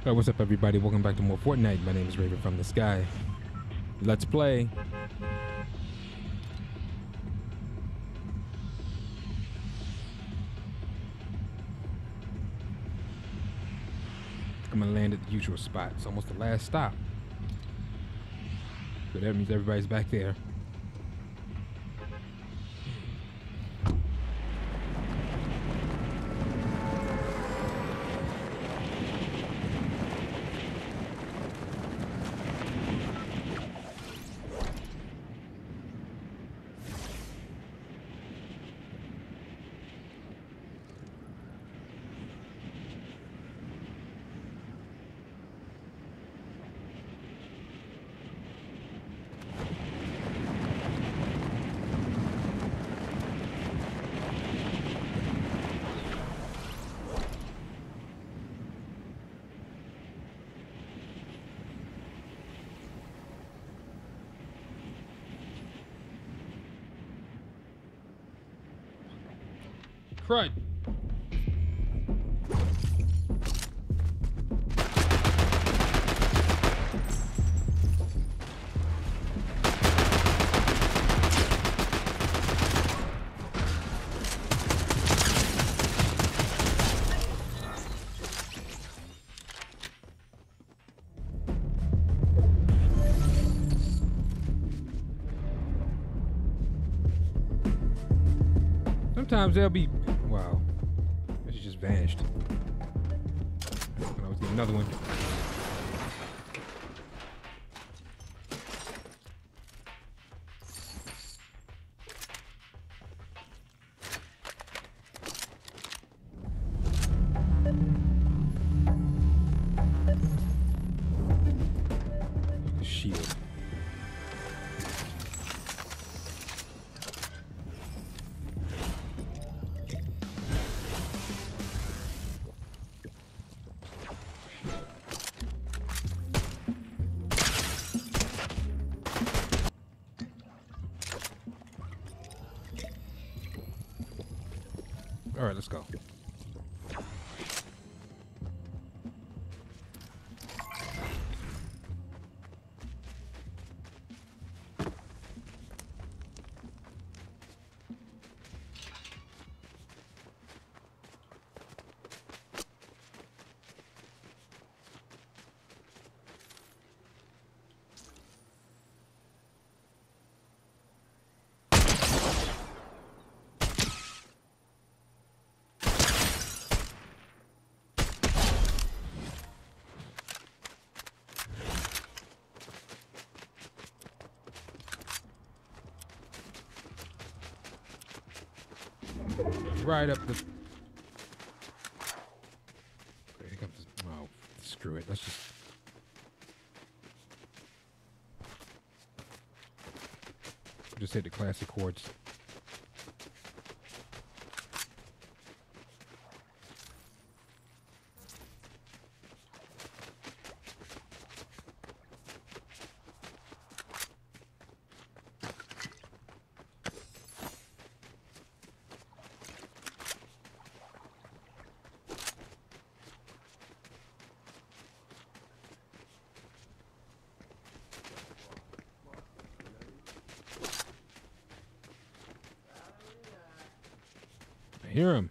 What's up, everybody? Welcome back to more Fortnite. My name is Raven from the Sky. Let's play. I'm gonna land at the usual spot. It's almost the last stop. So that means everybody's back there. Crud. Sometimes they'll be... Wow. She just vanished. I was getting another one. Shield. All right, let's go. Right up the... Here comes this... Oh, screw it. Let's just hit the classic chords. Hear him.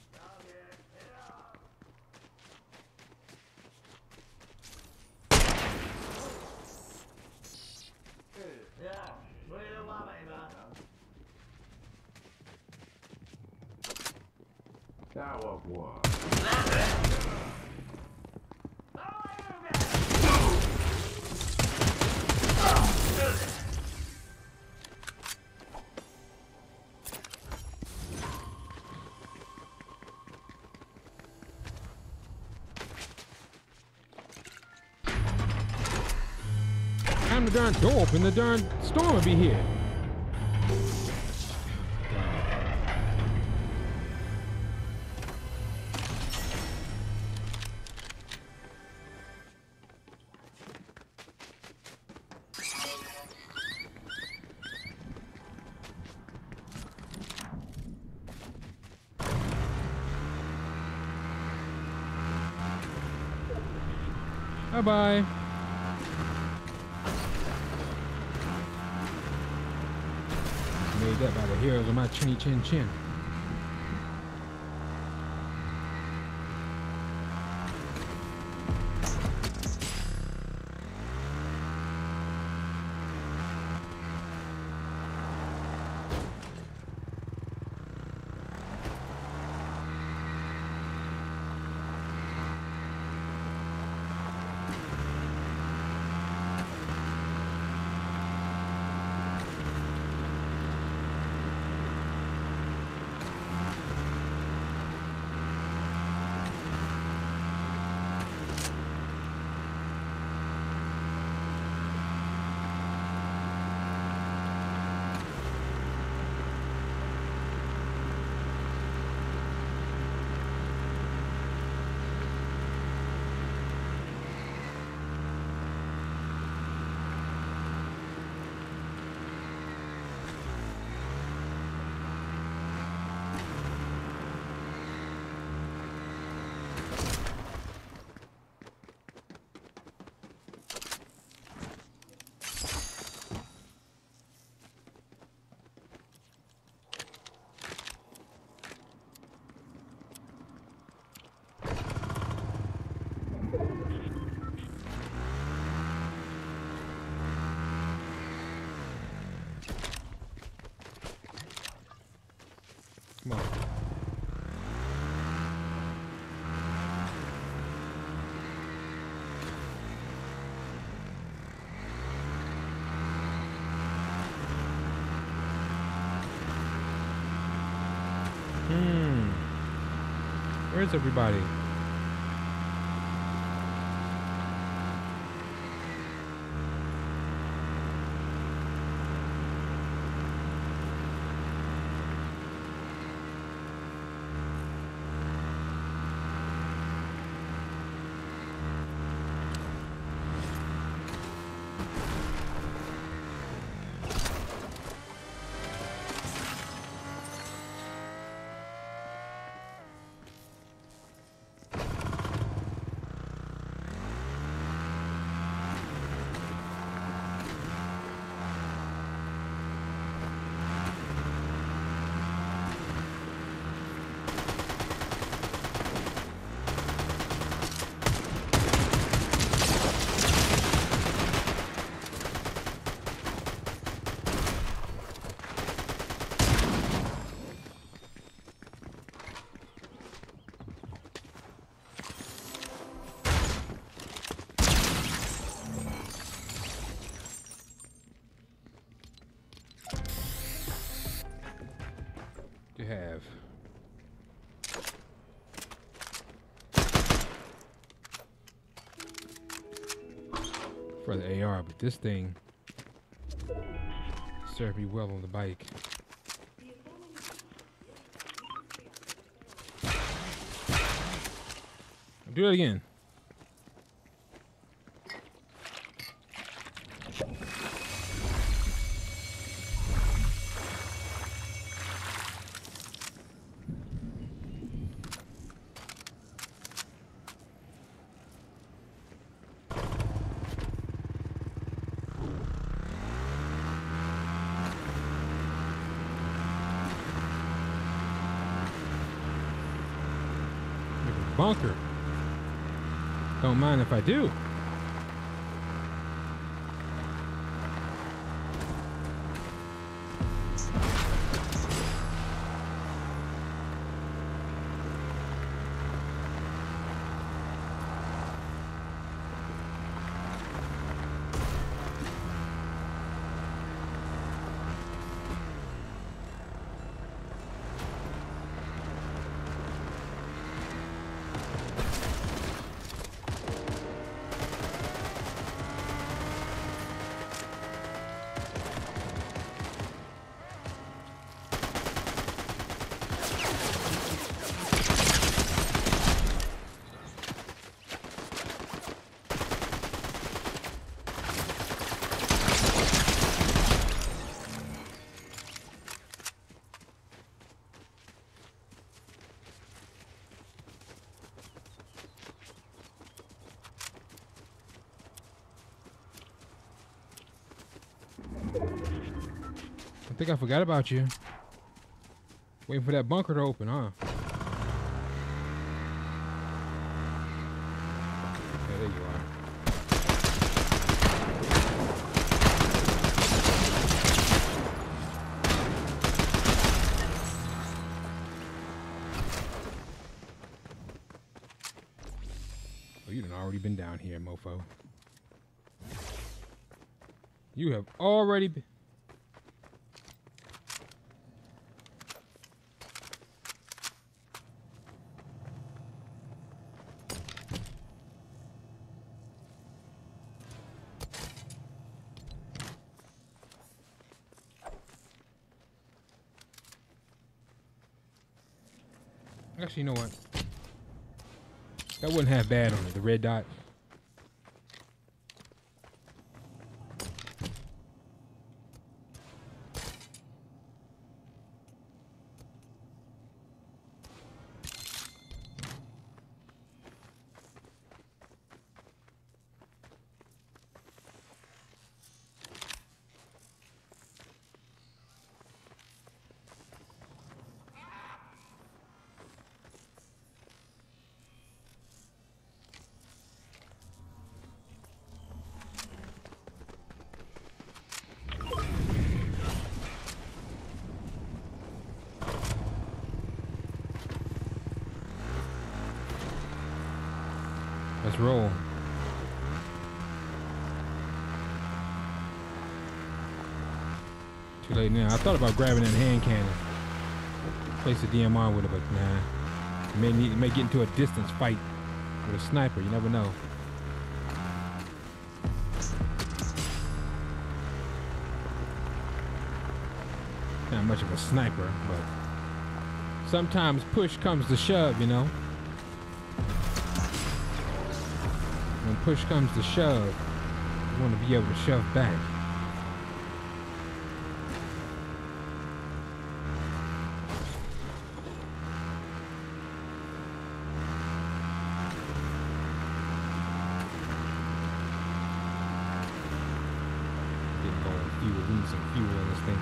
Time the darn door open, the darn storm will be here. Bye-bye. Made that by the hairs of my chinny chin chin. Come on. Where's everybody? Have for the AR, but this thing served me well on the bike. Do it again. Bunker. Don't mind if I do. think I forgot about you. Waiting for that bunker to open, huh? Okay, there you are. Oh, you done already been down here, mofo. You have already been... Actually, you know what? That wasn't half bad on it, the red dot. Let's roll. Too late now. I thought about grabbing that hand cannon. Place the DMR with it, but nah. You may get into a distance fight with a sniper. You never know. Not much of a sniper, but sometimes push comes to shove, you know. When push comes to shove, you want to be able to shove back. Getting going fuel, we need some fuel in this thing.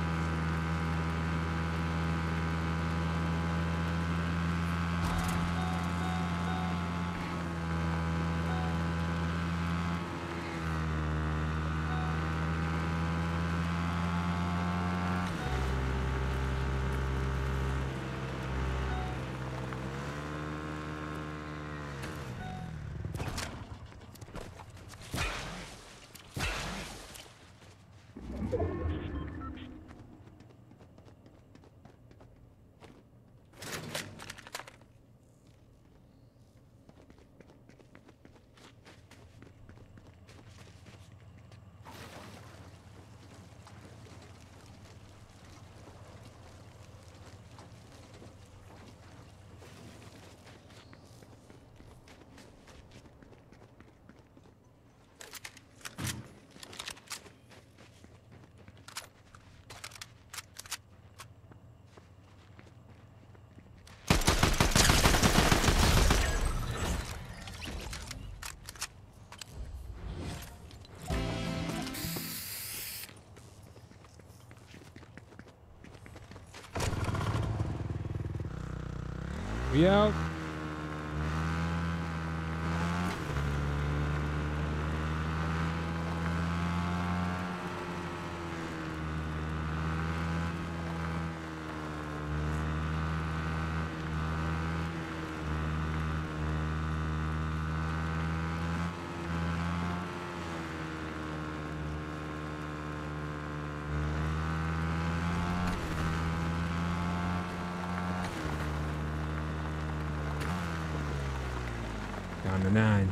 We out. Down to 9.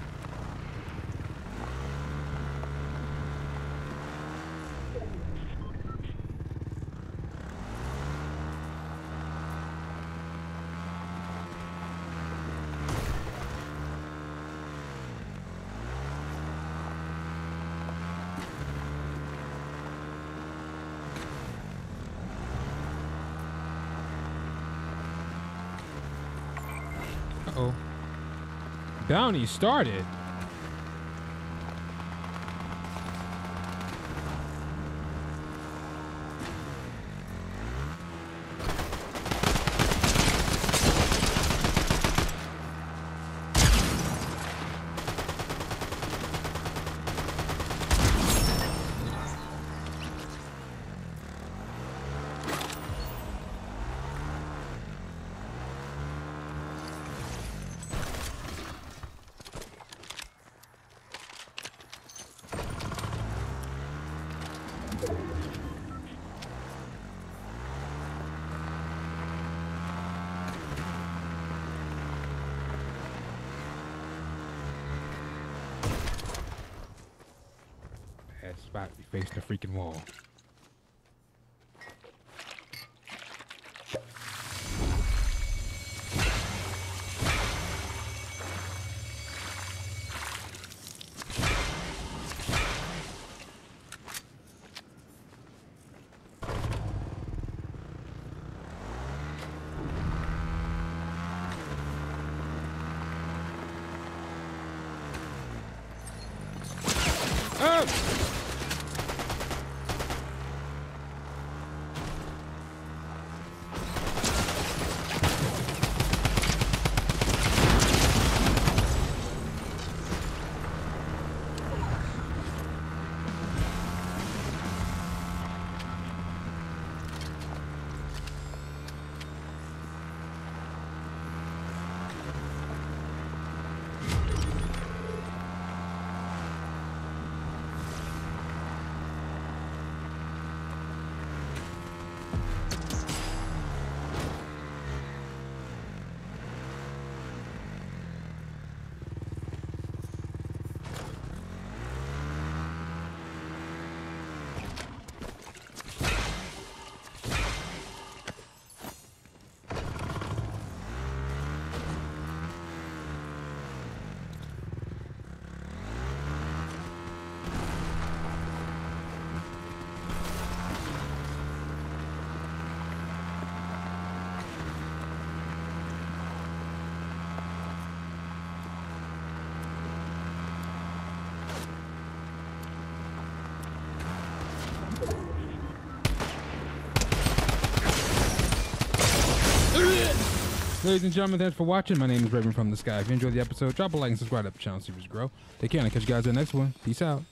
Uh-oh. Bounty started. spot. We facing the freaking wall. Ladies and gentlemen, thanks for watching. My name is Raven from the Sky. If you enjoyed the episode, drop a like and subscribe to the channel, see us grow. Take care, and I'll catch you guys in the next one. Peace out.